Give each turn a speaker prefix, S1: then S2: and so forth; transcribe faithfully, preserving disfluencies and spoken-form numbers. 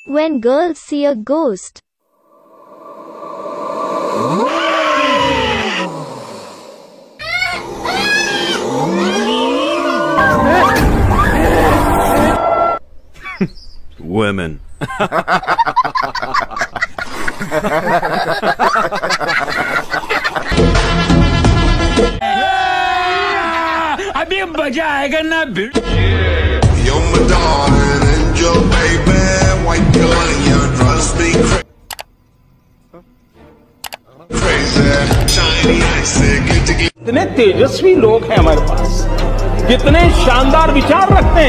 S1: When girls see a ghost.
S2: Women.
S3: अभी मजा आएगा ना भिड़।
S4: You're my darling angel, baby. White girl and you drives me crazy. Shiny eyes, good to get.
S5: कितने तेजस्वी लोग हैं हमारे पास, कितने शानदार विचार रखते हैं।